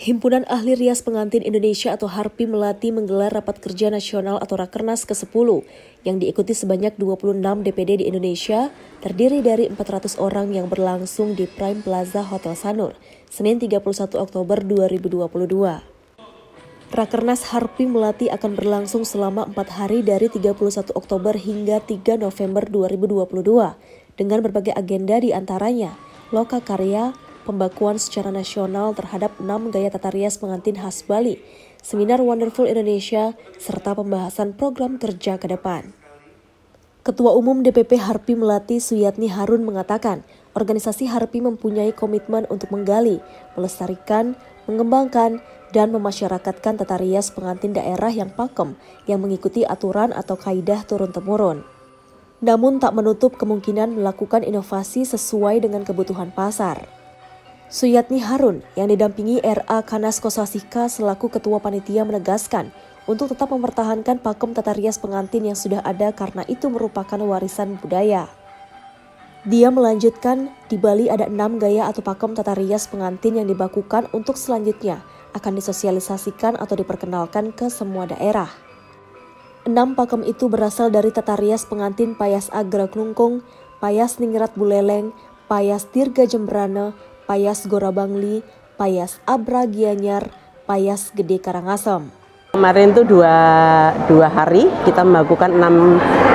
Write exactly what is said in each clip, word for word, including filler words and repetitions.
Himpunan Ahli Rias Pengantin Indonesia atau HARPI Melati menggelar Rapat Kerja Nasional atau Rakernas ke sepuluh yang diikuti sebanyak dua puluh enam D P D di Indonesia, terdiri dari empat ratus orang yang berlangsung di Prime Plaza Hotel Sanur, Senin tiga puluh satu Oktober dua ribu dua puluh dua. Rakernas HARPI Melati akan berlangsung selama empat hari dari tiga puluh satu Oktober hingga tiga November dua ribu dua puluh dua dengan berbagai agenda di antaranya loka karya, pembakuan secara nasional terhadap enam gaya tata rias pengantin khas Bali, seminar Wonderful Indonesia, serta pembahasan program kerja ke depan. Ketua Umum D P P HARPI Melati Suyatni Harun mengatakan, organisasi HARPI mempunyai komitmen untuk menggali, melestarikan, mengembangkan, dan memasyarakatkan tata rias pengantin daerah yang pakem yang mengikuti aturan atau kaidah turun-temurun. Namun tak menutup kemungkinan melakukan inovasi sesuai dengan kebutuhan pasar. Suyatni Harun yang didampingi R A Kanas Kosasika selaku Ketua Panitia menegaskan untuk tetap mempertahankan pakem tata rias pengantin yang sudah ada karena itu merupakan warisan budaya. Dia melanjutkan, di Bali ada enam gaya atau pakem tata rias pengantin yang dibakukan untuk selanjutnya akan disosialisasikan atau diperkenalkan ke semua daerah. Enam pakem itu berasal dari tata rias pengantin Payas Agra Klungkung, Payas Ningrat Buleleng, Payas Dirga Jembrana, Payas Gorabangli, Payas Abra Gianyar, Payas Gede Karangasem. Kemarin itu dua, dua hari kita melakukan enam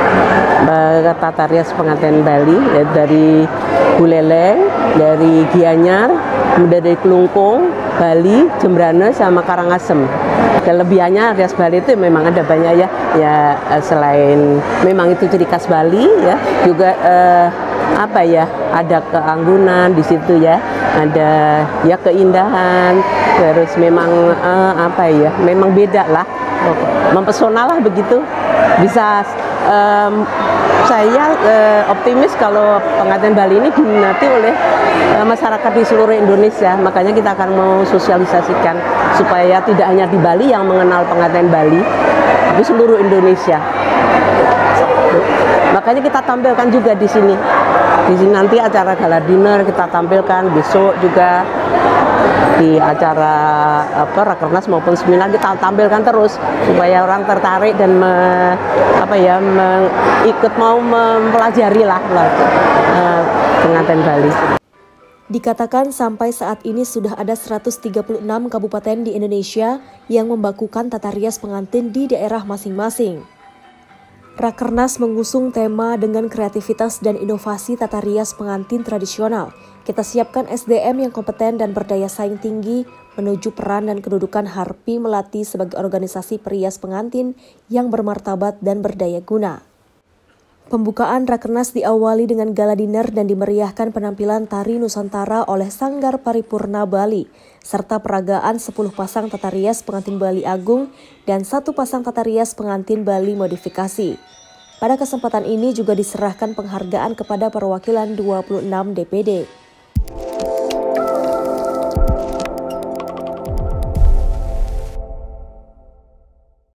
tata rias pengantin Bali, ya, dari Buleleng, dari Gianyar, kemudian dari Klungkung, Bali, Jembrana, sama Karangasem. Kelebihannya rias Bali itu memang ada banyak ya, ya selain memang itu ciri khas Bali ya, juga eh, apa ya, ada keanggunan di situ ya, ada ya keindahan, terus memang eh, apa ya, memang beda lah, mempesona lah begitu. Bisa eh, saya eh, optimis kalau pengantin Bali ini diminati oleh eh, masyarakat di seluruh Indonesia, makanya kita akan mau sosialisasikan supaya tidak hanya di Bali yang mengenal pengantin Bali, tapi seluruh Indonesia. Makanya kita tampilkan juga di sini. Di sini nanti acara gala dinner kita tampilkan, besok juga di acara apa Rakernas maupun seminar kita tampilkan terus supaya orang tertarik dan me, apa ya me, ikut mau mempelajari lah, lah uh, pengantin Bali. Dikatakan sampai saat ini sudah ada seratus tiga puluh enam kabupaten di Indonesia yang membakukan tata rias pengantin di daerah masing-masing. Rakernas mengusung tema dengan kreativitas dan inovasi tata rias pengantin tradisional. Kita siapkan S D M yang kompeten dan berdaya saing tinggi menuju peran dan kedudukan HARPI Melati sebagai organisasi perias pengantin yang bermartabat dan berdaya guna. Pembukaan Rakernas diawali dengan gala dinner dan dimeriahkan penampilan tari Nusantara oleh Sanggar Paripurna Bali, serta peragaan sepuluh pasang tata rias pengantin Bali Agung dan satu pasang tata rias pengantin Bali modifikasi. Pada kesempatan ini juga diserahkan penghargaan kepada perwakilan dua puluh enam D P D.